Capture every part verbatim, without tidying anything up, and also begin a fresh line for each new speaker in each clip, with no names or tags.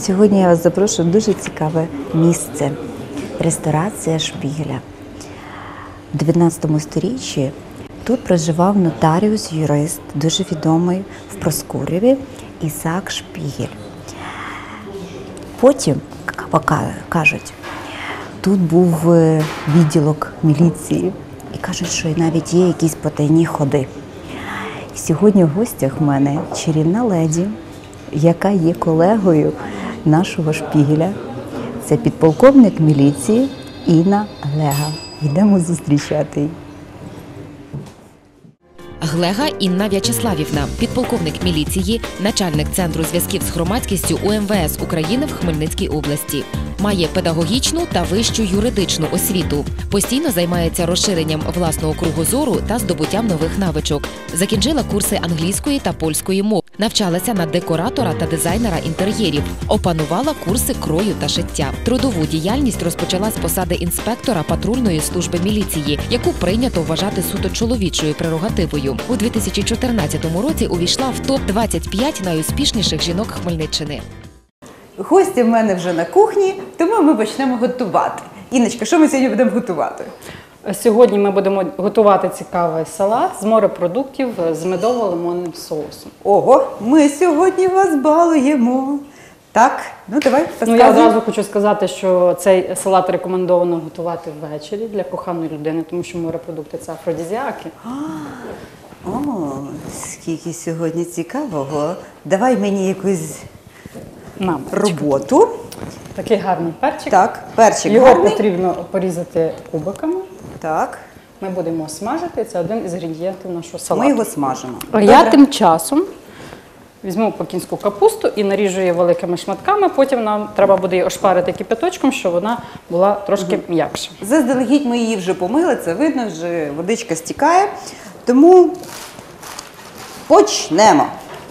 Сьогодні я вас запрошую в дуже цікаве місце – ресторація Шпігеля. У дев'ятнадцятому сторіччі тут проживав нотаріус-юрист, дуже відомий в Проскуреві, Ісаак Шпігель. Потім, кажуть, тут був відділок міліції і кажуть, що навіть є якісь потайні ходи. І сьогодні в гостях в мене чарівна леді, яка є колегою нашого Шпігеля. Це підполковник міліції Інна Глега. Йдемо зустрічати її.
Глега Інна В'ячеславівна, підполковник міліції, начальник Центру зв'язків з громадськістю У Ем Ве Ес України в Хмельницькій області. Має педагогічну та вищу юридичну освіту. Постійно займається розширенням власного кругозору та здобуттям нових навичок. Закінчила курси англійської та польської мов. Навчалася на декоратора та дизайнера інтер'єрів. Опанувала курси крою та шиття. Трудову діяльність розпочала з посади інспектора патрульної служби міліції, яку прийнято вважати суто чоловічою прерогативою. У дві тисячі чотирнадцятому році увійшла в топ двадцять п'ять найуспішніших жінок Хмельниччини.
Гості в мене вже на кухні, тому ми почнемо готувати. Інночка, що ми сьогодні будемо готувати?
Сьогодні ми будемо готувати цікавий салат з морепродуктів з медово-лимонним соусом.
Ого, ми сьогодні вас балуємо. Так, ну давай, розказуй.
Ну, я одразу хочу сказати, що цей салат рекомендовано готувати ввечері для коханої людини, тому що морепродукти – це афродизіаки.
О, скільки сьогодні цікавого. Давай мені якусь
Нам
роботу.
Такий гарний перчик.
Так, перчик
Його
гарний.
потрібно порізати кубиками.
Так.
Ми будемо смажити, це один із інгредієнтів нашого салату.
Ми його смажимо.
А я тим часом візьму пекінську капусту і наріжу її великими шматками, потім нам треба буде її ошпарити кипяточком, щоб вона була трошки угу. м'якша.
Заздалегідь ми її вже помили, це видно, вже водичка стікає, тому почнемо.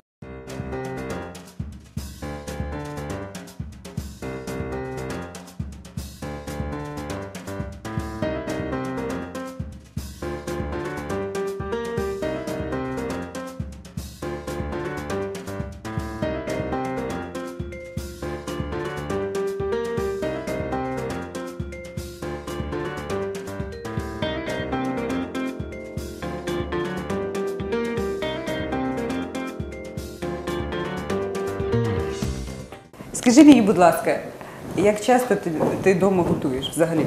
Скажи мені, будь ласка, як часто ти, ти вдома готуєш взагалі?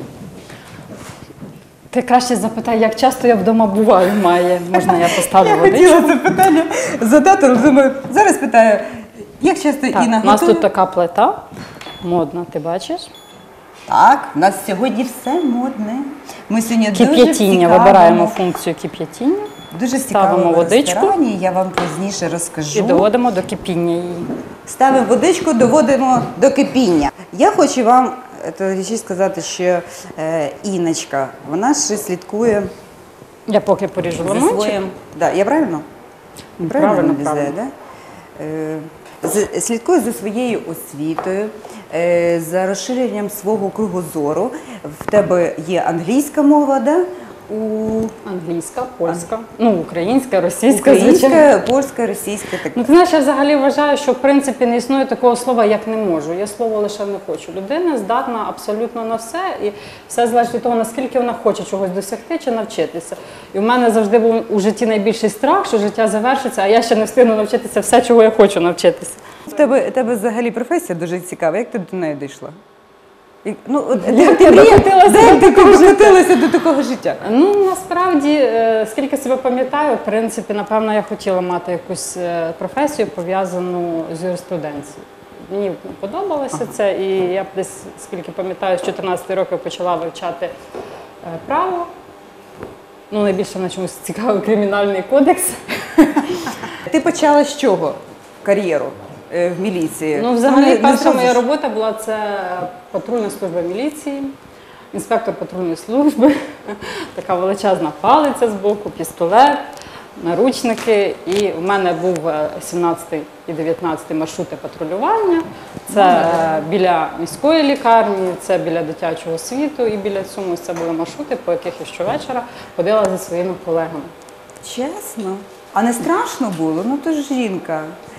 Ти краще запитай, як часто я вдома буваю, має. Можна я поставлю
я
водичку?
Я хотіла це питання задати, але думаю, зараз питаю, як часто
так,
Інна готує?
У нас тут така плита, модна, ти бачиш?
Так, у нас сьогодні все модне. Ми сьогодні
кип'ятіння, вибираємо функцію кип'ятіння.
Дуже
ставимо водичку,
я вам пізніше розкажу.
І доводимо до кипіння її.
Ставимо водичку, доводимо до кипіння. Я хочу вам ще сказати, що е, Інночка, вона ще слідкує.
Я поки поріжу лимончик.
Своїм... Да, я правильно?
Правильно, правильно.
Візе, да? е, з, слідкує за своєю освітою, е, за розширенням свого кругозору. В тебе є англійська мова, да? У...
Англійська, польська, ну, українська, російська,
Українська,
звичайно.
польська, російська. Так.
Ну, ти знаєш, я взагалі вважаю, що в принципі не існує такого слова, як не можу. Є слово лише не хочу. Людина здатна абсолютно на все, і все залежить від того, наскільки вона хоче чогось досягти чи навчитися. І в мене завжди був у житті найбільший страх, що життя завершиться, а я ще не встигну навчитися все, чого я хочу навчитися.
В тебе, тебе взагалі професія дуже цікава. Як ти до неї дійшла? Ну,
як ти
докотилася до такого життя?
Ну, насправді, скільки себе пам'ятаю, в принципі, напевно, я хотіла мати якусь професію, пов'язану з юриспруденцією. Мені подобалося ага. це, і я десь, скільки пам'ятаю, з чотирнадцяти років почала вивчати право. Ну, найбільше на чомусь цікавий кримінальний кодекс.
Ти почала з чого кар'єру? В міліції?
Ну, взагалі, ну, перша моя робота була це патрульна служба міліції, інспектор патрульної служби, така величезна палиця з боку, пістолет, наручники. І в мене був сімнадцятий і дев'ятнадцятий маршрути патрулювання. Це біля міської лікарні, це біля дитячого світу і біля цьому. Це були маршрути, по яких я щовечора ходила зі своїми колегами.
Чесно? А не страшно було? Ну, то ж жінка.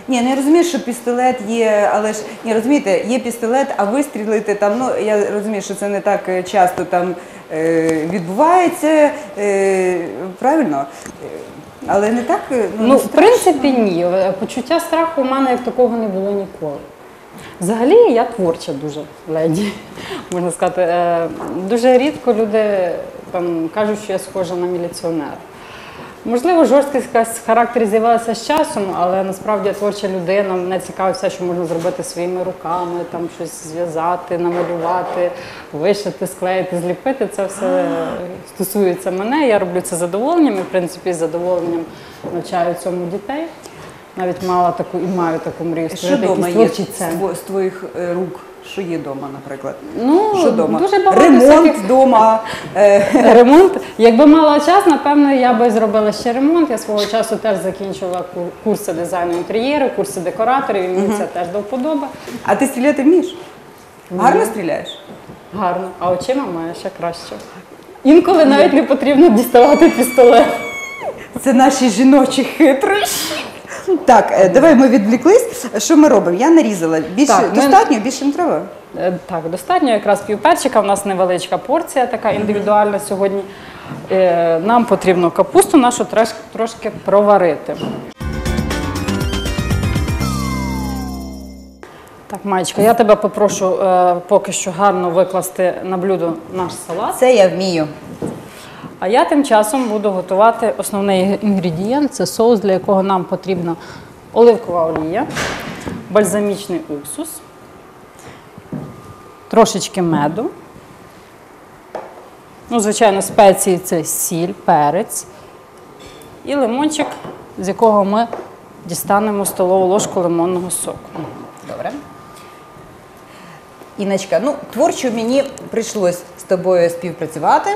Ні, не розумію, що пістолет є, але ж ні, розумієте, є пістолет, а вистрілити там, ну я розумію, що це не так е, часто там е, відбувається, е, правильно? Е, Але не так. е,
Ну,
не
в
страшно.
принципі, ні. Почуття страху у мене як такого не було ніколи. Взагалі я творча дуже леді, можна сказати. Е, Дуже рідко люди там, кажуть, що я схожа на міліціонера. Можливо, жорсткість якась в характері з'явилася з часом, але насправді я творча людина, мене цікавить все, що можна зробити своїми руками, там щось зв'язати, намалювати, вишити, склеїти, зліпити. Це все стосується мене. Я роблю це з задоволенням і, в принципі, з задоволенням навчаю цьому дітей. Навіть мала таку і маю таку мрію
Що
створити
вдома
якийсь
є
творчий
з
центр.
тво- з твоїх е, рук? Що є вдома, наприклад?
Ну,
Що вдома?
дуже багато
Ремонт
всяких-
вдома. Е,
Ремонт. Якби мала час, напевно, я би зробила ще ремонт. Я свого часу теж закінчила ку- курси дизайну інтер'єру, курси декораторів, і мені це теж до вподоби.
а ти стріляти вмієш? Гарно стріляєш?
Гарно. А очима має ще краще. Інколи навіть не потрібно діставати пістолет.
Це наші жіночі хитрощі. Так, е, давай ми відвліклись. Що ми робимо? Я нарізала. Більше
Так, ми-
достатньо, більше не треба.
Е, Так, достатньо якраз півперчика. У нас невеличка порція, така індивідуальна сьогодні. Е, Нам потрібно капусту нашу треш- трошки проварити. Так, Маєчка, я тебе попрошу е, поки що гарно викласти на блюдо наш салат.
Це я вмію.
А я тим часом буду готувати основний інгредієнт. Це соус, для якого нам потрібна оливкова олія, бальзамічний уксус, трошечки меду. Ну, звичайно, спеції це сіль, перець і лимончик, з якого ми дістанемо столову ложку лимонного соку.
Добре. Іночка, ну, творчо мені прийшлось з тобою співпрацювати.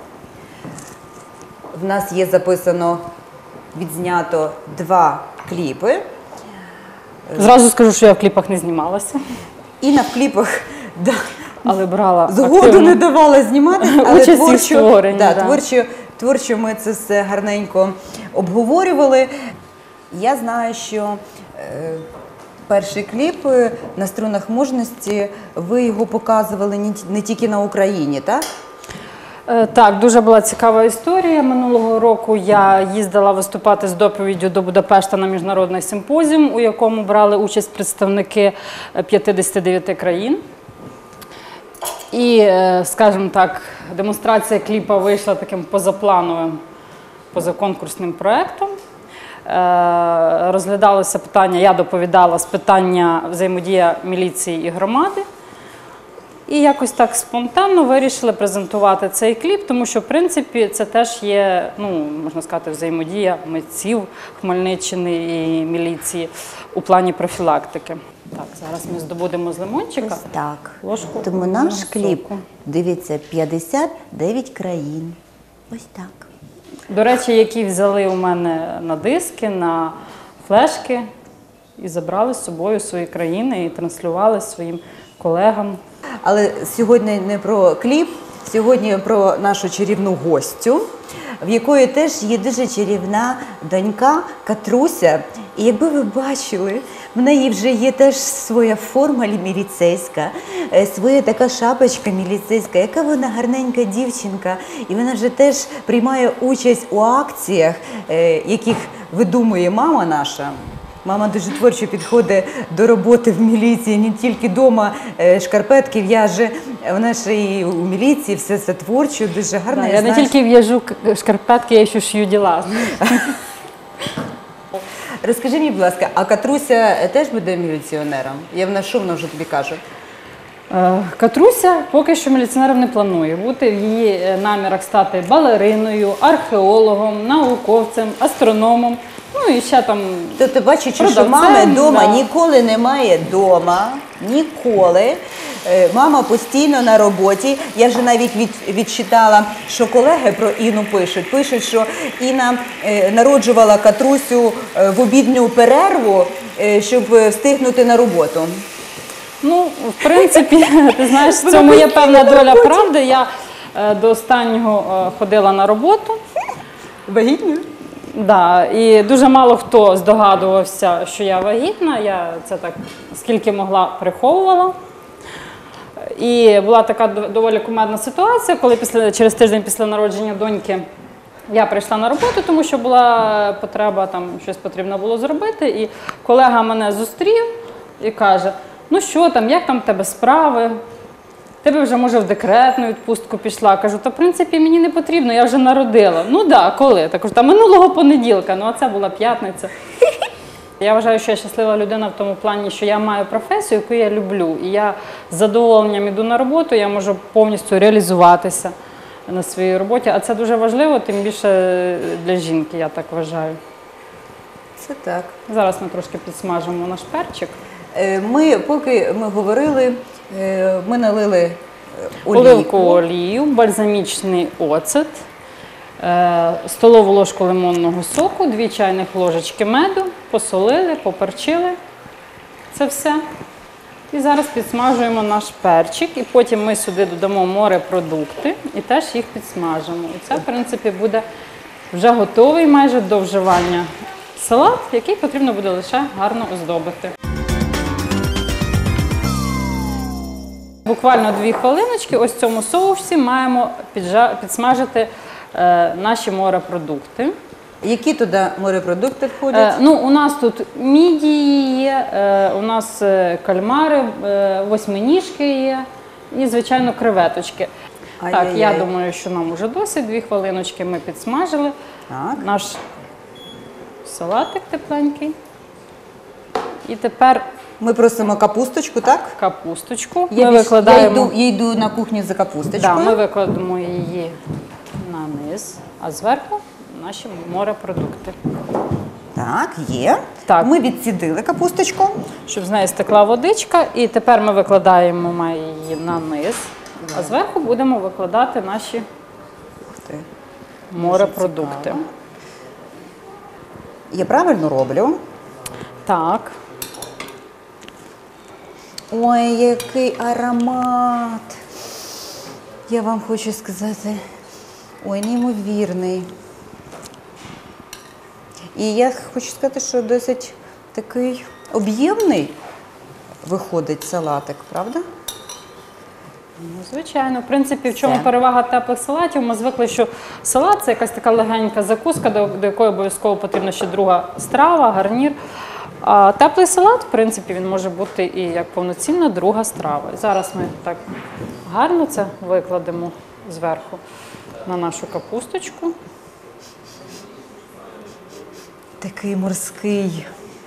В нас є записано, відзнято два кліпи.
Зразу скажу, що я в кліпах не знімалася,
І на кліпах да,
але брала
згоду
активну
не давала знімати, але
участь у
творчо,
створенні,
да,
да.
творчо, творчо ми це все гарненько обговорювали. Я знаю, що е, перший кліп е, на струнах мужності, ви його показували не, ті- не тільки на Україні, так?
Е, Так, дуже була цікава історія. Минулого року я їздила виступати з доповіддю до Будапешта на міжнародний симпозіум, у якому брали участь представники п'ятдесят дев'ять країн. І, е, скажімо так, демонстрація кліпа вийшла таким позаплановим, позаконкурсним проєктом. Е, Розглядалося питання, я доповідала з питання взаємодія міліції і громади. І якось так спонтанно вирішили презентувати цей кліп, тому що, в принципі, це теж є, ну, можна сказати, взаємодія митців Хмельниччини і міліції у плані профілактики. Так, зараз ми здобудемо з лимончика.
Ось так.
Ложку
Тому наш
лимонного
кліп
соку.
дивиться п'ятдесят дев'ять країн. Ось так.
До речі, які взяли у мене на диски, на флешки і забрали з собою свої країни і транслювали своїм колегам.
Але сьогодні не про кліп, сьогодні про нашу чарівну гостю, в якої теж є дуже чарівна донька Катруся. І якби ви бачили, в неї вже є теж своя форма міліцейська, е, своя така шапочка міліцейська, яка вона гарненька дівчинка. І вона вже теж приймає участь у акціях, е, яких видумує мама наша. Мама дуже творчо підходить до роботи в міліції, не тільки вдома шкарпетки в'яже, вона ще і у міліції, все це творчо, дуже гарно.
Да, я не
знаєш.
тільки в'яжу к- шкарпетки, я ще шию діла.
Розкажи мені, будь ласка, а Катруся теж буде міліціонером? Я вона що вона вже тобі каже?
Е, Катруся поки що міліціонером не планує бути. В її е, намірах стати балериною, археологом, науковцем, астрономом. Ну і ще там.
То ти бачиш, що
Продавцем,
мами вдома
да.
ніколи немає вдома, ніколи. Е, Мама постійно на роботі. Я вже навіть від, відчитала, що колеги про Інну пишуть. Пишуть, що Інна е, народжувала Катрусю е, в обідню перерву, е, щоб е, встигнути на роботу.
Ну, в принципі, ти знаєш, в цьому є певна доля правди. Я е, до останнього е, ходила на роботу.
Вагітною?
Да, і дуже мало хто здогадувався, що я вагітна. Я це так скільки могла приховувала. І була така доволі кумедна ситуація, коли після, через тиждень після народження доньки я прийшла на роботу, тому що була потреба, там щось потрібно було зробити. І колега мене зустрів і каже: ну що там, як там в тебе справи? Ти б вже, може, в декретну відпустку пішла. Кажу, то в принципі мені не потрібно, я вже народила. Ну так, да, коли? Так, кажу, та минулого понеділка, ну а це була п'ятниця. Я вважаю, що я щаслива людина в тому плані, що я маю професію, яку я люблю. І я з задоволенням йду на роботу, я можу повністю реалізуватися на своїй роботі. А це дуже важливо, тим більше для жінки, я так вважаю.
Це так.
Зараз ми трошки підсмажимо наш перчик.
Е, Ми, поки ми говорили, е, ми налили е,
Оливкову
олійку.
олію, бальзамічний оцет, е, столову ложку лимонного соку, дві чайних ложечки меду, посолили, поперчили. Це все. І зараз підсмажуємо наш перчик, і потім ми сюди додамо морепродукти і теж їх підсмажимо. І це, в принципі, буде вже готовий майже до вживання салат, який потрібно буде лише гарно оздобити. Буквально дві хвилиночки, ось в цьому соусі маємо піджа- підсмажити е, наші морепродукти.
Які туди морепродукти
Е,
входять?
ну, у нас тут мідії є, е, у нас е, кальмари, е, восьминіжки є і, звичайно, креветочки. Так, я
Ай-яй-яй.
думаю, що нам уже досить. Дві хвилиночки ми підсмажили.
Так.
Наш салатик тепленький. І тепер
Ми просимо капусточку, так?
капусточку.
Я,
ми
більш-
викладаємо...
я, йду, я йду на кухню за
Да,
капусточкою.
ми викладемо її на низ, а зверху наші морепродукти.
Так, є.
Так.
Ми відсідили капусточку.
Щоб з неї стекла водичка, і тепер ми викладаємо ми її на низ, а зверху будемо викладати наші
Ти.
морепродукти.
Я правильно роблю?
Так,
Ой, який аромат. Я вам хочу сказати, ой, неймовірний. І я хочу сказати, що досить такий об'ємний виходить салатик, правда?
ну, звичайно. В принципі, в чому
Все.
перевага теплих салатів? Ми звикли, що салат – це якась така легенька закуска, до, до якої обов'язково потрібна ще друга страва, гарнір. А теплий салат, в принципі, він може бути і як повноцінна друга страва. І зараз ми так гарно це викладемо зверху на нашу капусточку.
Такий морський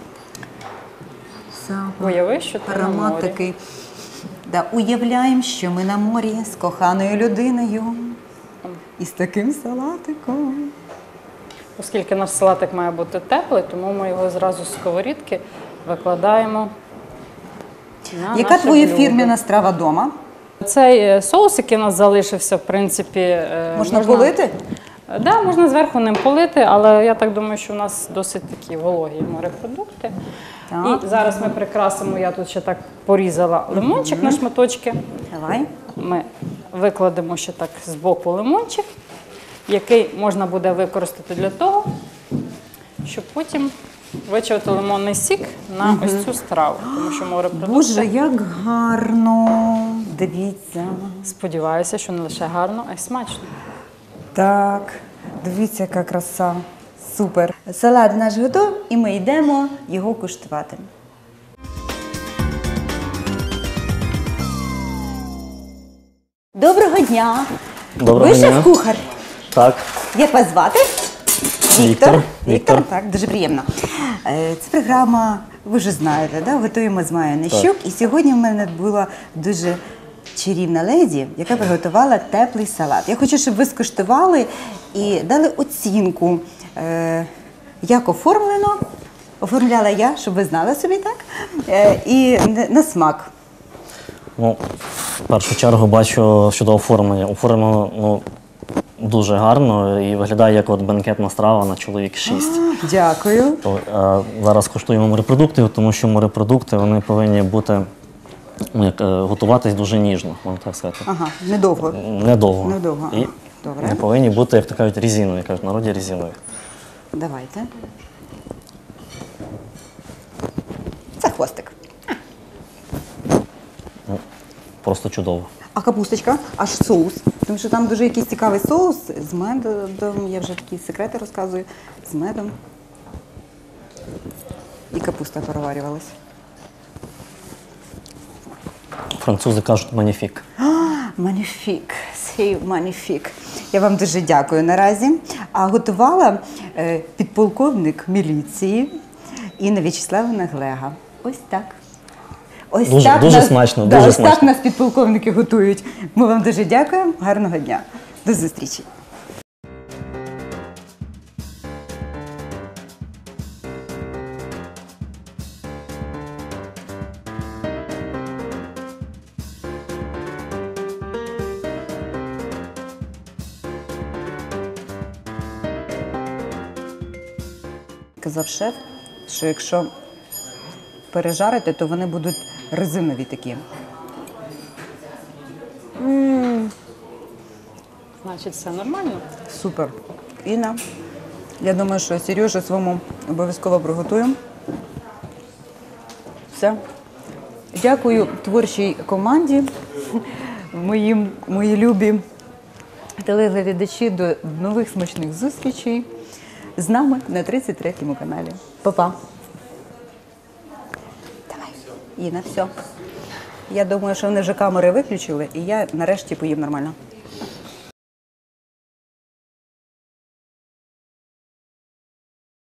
запах,
Уяви, що ти на
аромат
морі.
такий. Да, уявляємо, що ми на морі з коханою людиною і з таким салатиком.
Оскільки наш салатик має бути теплий, тому ми його зразу з сковорідки викладаємо на
Яка
наше
твоя
блюдо.
фірмена страва вдома?
Цей е, соус, який у нас залишився, в принципі, е,
Можна полити?
Так, да, можна зверху ним полити, але я так думаю, що в нас досить такі вологі морепродукти.
Так.
І зараз ми прикрасимо, я тут ще так порізала лимончик на шматочки.
Давай.
Ми викладемо ще так з боку лимончик, який можна буде використати для того, щоб потім вичавити лимонний сік на ось цю страву. Тому що морепродукти,
Боже, як гарно. Дивіться.
сподіваюся, що не лише гарно, а й смачно.
Так, дивіться, яка краса. Супер. Салат наш готов, і ми йдемо його куштувати. Доброго дня!
Доброго
Ви
дня.
шеф-кухар?
Так,
Як вас звати?
Віктор.
Віктор, так, дуже приємно. Е, Це програма, ви вже знаєте, да? Готуємо з Майєю Нищук. І сьогодні в мене була дуже чарівна леді, яка приготувала теплий салат. Я хочу, щоб ви скуштували і дали оцінку, е, як оформлено. Оформляла я, щоб ви знали собі, так? Е, І на- на смак.
ну, в першу чергу бачу щодо оформлення. Оформлено ну, дуже гарно і виглядає як от бенкетна страва на чоловік шість.
Дякую.
То, е, зараз куштуємо морепродукти, тому що морепродукти вони повинні бути ну, як, е, готуватись дуже ніжно, можна так сказати.
Ага, недовго.
Недовго.
Недовго,
І
Добре.
не повинні бути, як то кажуть, різиною, як кажуть в народі різиною.
Давайте. Це хвостик.
Просто чудово.
А капусточка, аж соус. Тому що там дуже якийсь цікавий соус з медом. Я вже такі секрети розказую. З медом. І капуста переварювалась.
Французи кажуть маніфік.
Маніфік, сей маніфік. Я вам дуже дякую наразі. А готувала е, підполковник міліції Інна В'ячеславівна Глега. Ось так. Ось
Дуже-
так
дуже
нас,
смачно,
да,
дуже
ось так
смачно.
нас підполковники готують. Ми вам дуже дякуємо. Гарного дня. До зустрічі. Казав шеф, що якщо пережарити, то вони будуть резинові такі.
Значить, все нормально.
Супер. Інна, я думаю, що Сережу своєму обов'язково приготую. Все. Дякую творчій команді, моїм, мої любі телеглядачі. До нових смачних зустрічей з нами на тридцять третьому каналі. Па-па. Давай. Інна, все. Я думаю, що вони вже камери виключили, і я нарешті поїм нормально.